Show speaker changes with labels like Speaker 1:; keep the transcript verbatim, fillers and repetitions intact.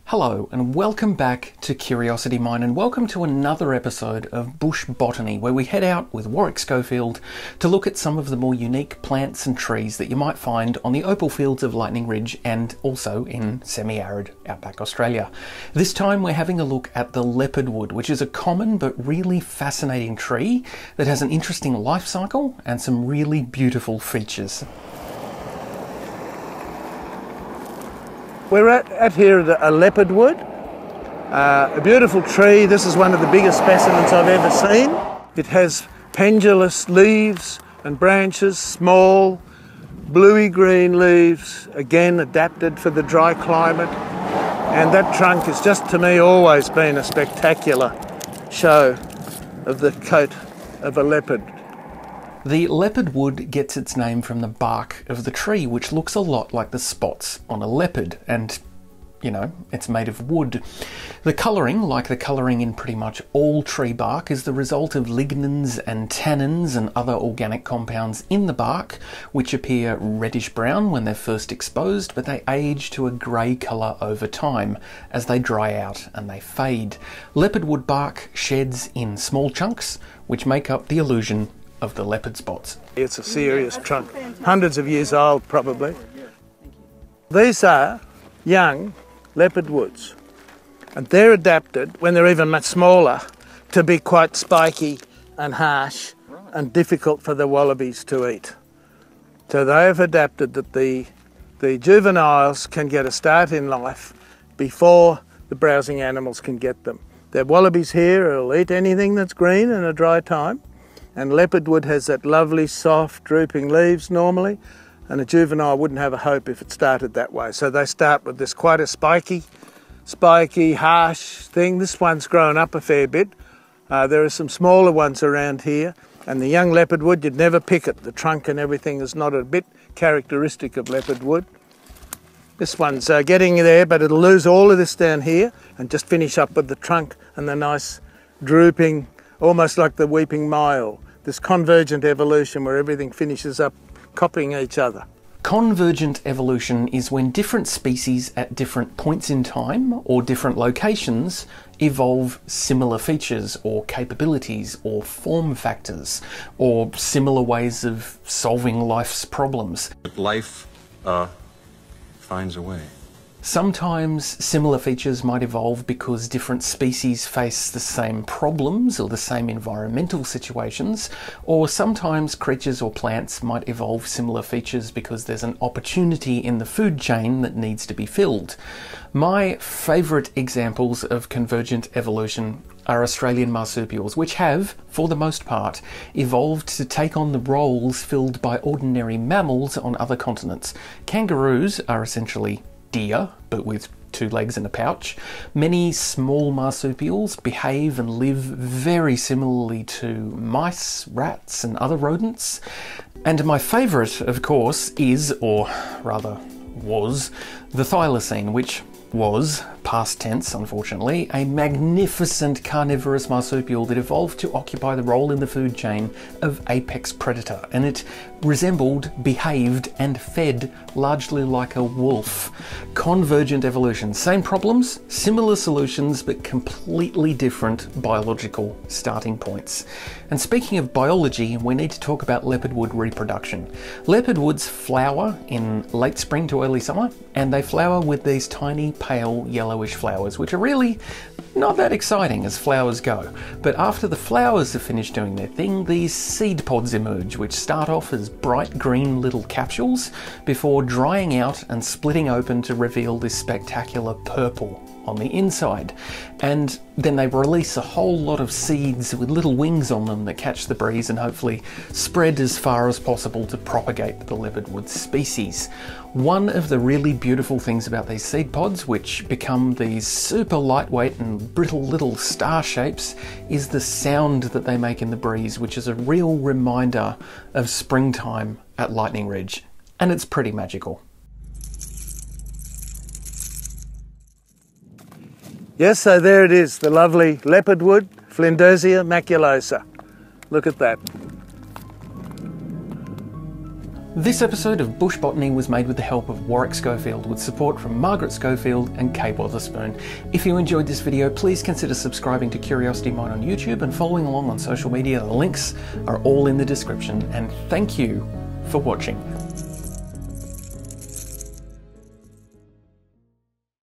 Speaker 1: Hello and welcome back to Curiosity Mine, and welcome to another episode of Bush Botany, where we head out with Warwick Schofield to look at some of the more unique plants and trees that you might find on the opal fields of Lightning Ridge and also in semi-arid outback Australia. This time we're having a look at the leopardwood, which is a common but really fascinating tree that has an interesting life cycle and some really beautiful features.
Speaker 2: We're at, at here at a leopardwood, uh, a beautiful tree. This is one of the biggest specimens I've ever seen. It has pendulous leaves and branches, small, bluey green leaves, again adapted for the dry climate. And that trunk has just, to me, always been a spectacular show of the coat of a leopard.
Speaker 1: The leopardwood gets its name from the bark of the tree, which looks a lot like the spots on a leopard, and, you know, it's made of wood. The colouring, like the colouring in pretty much all tree bark, is the result of lignins and tannins and other organic compounds in the bark, which appear reddish-brown when they're first exposed, but they age to a grey colour over time as they dry out and they fade. Leopardwood bark sheds in small chunks, which make up the illusion of the leopard spots.
Speaker 2: It's a serious trunk, hundreds of years old probably. These are young leopardwoods, and they're adapted, when they're even much smaller, to be quite spiky and harsh and difficult for the wallabies to eat. So they have adapted that the, the juveniles can get a start in life before the browsing animals can get them. The wallabies here will eat anything that's green in a dry time. And leopardwood has that lovely, soft, drooping leaves normally, and a juvenile wouldn't have a hope if it started that way. So they start with this quite a spiky, spiky, harsh thing. This one's grown up a fair bit. Uh, there are some smaller ones around here, and the young leopardwood, you'd never pick it. The trunk and everything is not a bit characteristic of leopardwood. This one's uh, getting there, but it'll lose all of this down here and just finish up with the trunk and the nice drooping, almost like the weeping mile. This convergent evolution where everything finishes up copying each other.
Speaker 1: Convergent evolution is when different species at different points in time or different locations evolve similar features or capabilities or form factors or similar ways of solving life's problems.
Speaker 3: Life uh, finds a way.
Speaker 1: Sometimes similar features might evolve because different species face the same problems or the same environmental situations, or sometimes creatures or plants might evolve similar features because there's an opportunity in the food chain that needs to be filled. My favourite examples of convergent evolution are Australian marsupials, which have, for the most part, evolved to take on the roles filled by ordinary mammals on other continents. Kangaroos are essentially deer, but with two legs and a pouch. Many small marsupials behave and live very similarly to mice, rats, and other rodents. And my favourite, of course, is, or rather was, the thylacine, which was, past tense unfortunately, a magnificent carnivorous marsupial that evolved to occupy the role in the food chain of apex predator, and it resembled, behaved and fed largely like a wolf. Convergent evolution, same problems, similar solutions, but completely different biological starting points. And speaking of biology, we need to talk about leopardwood reproduction. Leopardwoods flower in late spring to early summer, and they flower with these tiny pale yellowish flowers, which are really not that exciting as flowers go. But after the flowers have finished doing their thing, these seed pods emerge, which start off as bright green little capsules before drying out and splitting open to reveal this spectacular purple on the inside. And then they release a whole lot of seeds with little wings on them that catch the breeze and hopefully spread as far as possible to propagate the leopardwood species. One of the really beautiful things about these seed pods, which become these super lightweight and brittle little star shapes, is the sound that they make in the breeze, which is a real reminder of springtime at Lightning Ridge. And it's pretty magical.
Speaker 2: Yes, so there it is, the lovely leopardwood, Flinders maculosa. Look at that.
Speaker 1: This episode of Bush Botany was made with the help of Warwick Schofield, with support from Margaret Schofield and Kay Wotherspoon. If you enjoyed this video, please consider subscribing to Curiosity Mine on YouTube and following along on social media. The links are all in the description, and thank you for watching.